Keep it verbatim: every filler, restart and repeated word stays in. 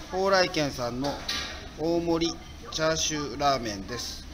蓬莱軒さんの大盛りチャーシューラーメンです。